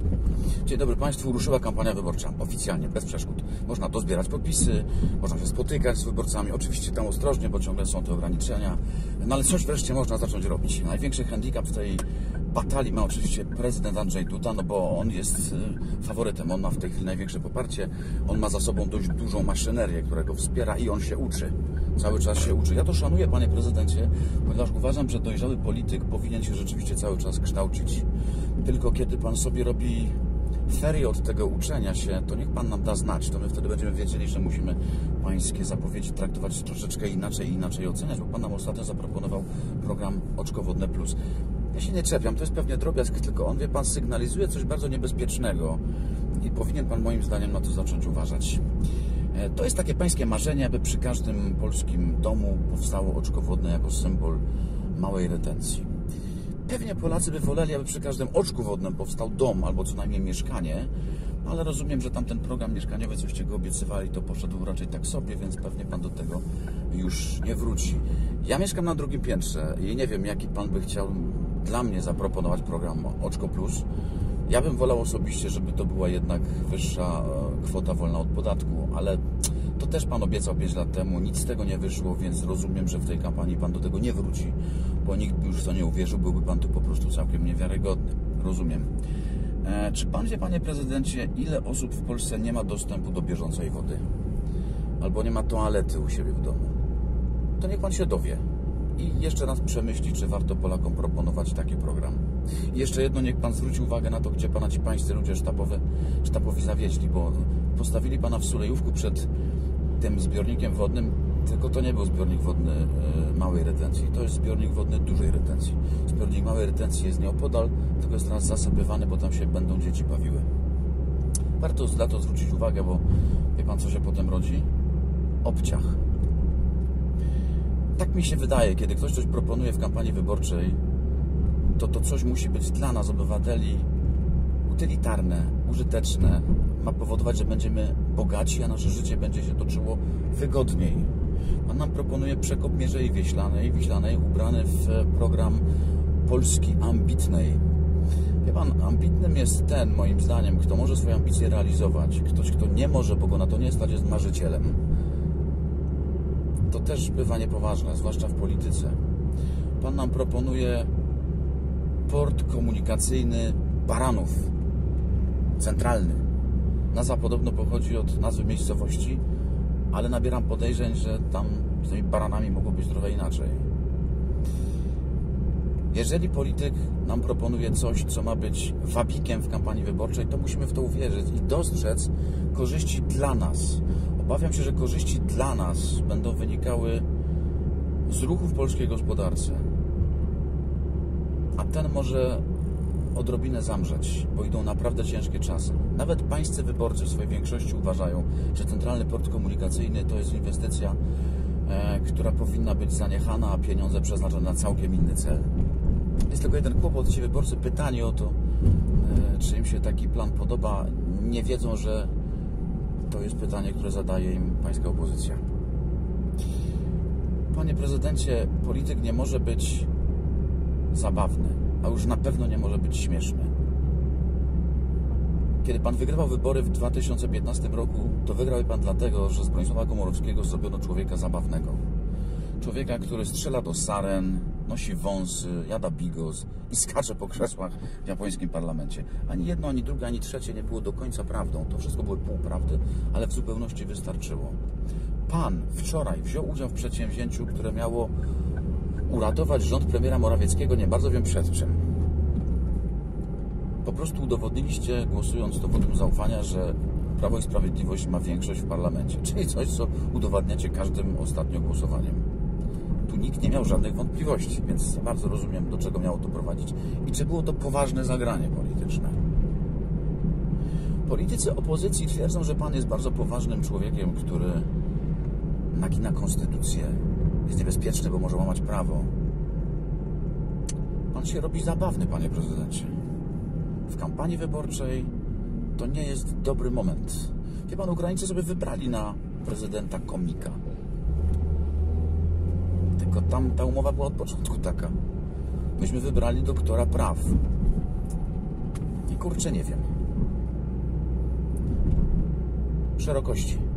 Dzień dobry Państwu. Ruszyła kampania wyborcza. Oficjalnie, bez przeszkód. Można dozbierać podpisy, można się spotykać z wyborcami. Oczywiście tam ostrożnie, bo ciągle są te ograniczenia. No ale coś wreszcie można zacząć robić. Największy handicap w tej batalii ma oczywiście prezydent Andrzej Duda, no bo on jest faworytem. On ma w tej chwili największe poparcie. On ma za sobą dość dużą maszynerię, która go wspiera i on się uczy. Cały czas się uczy. Ja to szanuję, panie prezydencie, ponieważ uważam, że dojrzały polityk powinien się rzeczywiście cały czas kształcić. Tylko kiedy pan sobie robi ferie od tego uczenia się, to niech pan nam da znać. To my wtedy będziemy wiedzieli, że musimy pańskie zapowiedzi traktować troszeczkę inaczej i inaczej oceniać, bo pan nam ostatnio zaproponował program Oczko Wodne Plus. Ja się nie czepiam, to jest pewnie drobiazg, tylko on, wie pan, sygnalizuje coś bardzo niebezpiecznego i powinien pan moim zdaniem na to zacząć uważać. To jest takie pańskie marzenie, aby przy każdym polskim domu powstało oczko wodne jako symbol małej retencji. Pewnie Polacy by woleli, aby przy każdym oczku wodnym powstał dom albo co najmniej mieszkanie, ale rozumiem, że tamten program mieszkaniowy, coście go obiecywali, to poszedł raczej tak sobie, więc pewnie pan do tego już nie wróci. Ja mieszkam na drugim piętrze i nie wiem, jaki pan by chciał dla mnie zaproponować program Oczko Plus. Ja bym wolał osobiście, żeby to była jednak wyższa kwota wolna od podatku, ale to też pan obiecał 5 lat temu, nic z tego nie wyszło, więc rozumiem, że w tej kampanii pan do tego nie wróci, bo nikt by już w to nie uwierzył, byłby pan tu po prostu całkiem niewiarygodny. Rozumiem. Czy pan wie, panie prezydencie, ile osób w Polsce nie ma dostępu do bieżącej wody? Albo nie ma toalety u siebie w domu? To niech pan się dowie. I jeszcze raz przemyśli, czy warto Polakom proponować taki program. I jeszcze jedno, niech pan zwróci uwagę na to, gdzie pana ci pańscy ludzie sztabowi zawieźli, bo postawili pana w Sulejówku przed tym zbiornikiem wodnym, tylko to nie był zbiornik wodny małej retencji, to jest zbiornik wodny dużej retencji. Zbiornik małej retencji jest nieopodal, tylko jest teraz zasypywany, bo tam się będą dzieci bawiły. Warto na to zwrócić uwagę, bo wie pan, co się potem rodzi? Obciach. Tak mi się wydaje, kiedy ktoś coś proponuje w kampanii wyborczej, to coś musi być dla nas, obywateli, utylitarne, użyteczne. Ma powodować, że będziemy bogaci, a nasze życie będzie się toczyło wygodniej. Pan nam proponuje przekop Mierzei Wiślanej ubrany w program Polski ambitnej. Wie pan, ambitnym jest ten, moim zdaniem, kto może swoje ambicje realizować. Ktoś, kto nie może, bo go na to nie stać, jest marzycielem. To też bywa niepoważne, zwłaszcza w polityce. Pan nam proponuje port komunikacyjny Baranów, centralny. Nazwa podobno pochodzi od nazwy miejscowości, ale nabieram podejrzeń, że tam z tymi baranami mogło być trochę inaczej. Jeżeli polityk nam proponuje coś, co ma być wabikiem w kampanii wyborczej, to musimy w to uwierzyć i dostrzec korzyści dla nas. Obawiam się, że korzyści dla nas będą wynikały z ruchu w polskiej gospodarce. A ten może odrobinę zamrzeć, bo idą naprawdę ciężkie czasy. Nawet pańscy wyborcy w swojej większości uważają, że centralny port komunikacyjny to jest inwestycja, która powinna być zaniechana, a pieniądze przeznaczone na całkiem inny cel. Jest tylko jeden kłopot. Ci wyborcy pytani o to, czy im się taki plan podoba, nie wiedzą, że to jest pytanie, które zadaje im pańska opozycja. Panie prezydencie, polityk nie może być zabawny, a już na pewno nie może być śmieszny. Kiedy pan wygrywał wybory w 2015 roku, to wygrał pan dlatego, że z Bronisława Komorowskiego zrobiono człowieka zabawnego. Człowieka, który strzela do saren, nosi wąsy, jada bigos i skacze po krzesłach w japońskim parlamencie. Ani jedno, ani drugie, ani trzecie nie było do końca prawdą. To wszystko były półprawdy, ale w zupełności wystarczyło. Pan wczoraj wziął udział w przedsięwzięciu, które miało uratować rząd premiera Morawieckiego, nie bardzo wiem przed czym. Po prostu udowodniliście, głosując to wotum zaufania, że Prawo i Sprawiedliwość ma większość w parlamencie. Czyli coś, co udowadniacie każdym ostatnio głosowaniem. Tu nikt nie miał żadnych wątpliwości, więc bardzo rozumiem, do czego miało to prowadzić i czy było to poważne zagranie polityczne. Politycy opozycji twierdzą, że pan jest bardzo poważnym człowiekiem, który nagina konstytucję. Jest niebezpieczny, bo może łamać prawo. Pan się robi zabawny, panie prezydencie. W kampanii wyborczej to nie jest dobry moment. Wie pan, Ukraińcy sobie wybrali na prezydenta komika. Tylko tam ta umowa była od początku taka. Myśmy wybrali doktora praw. I Kurczę, nie wiem. Szerokości.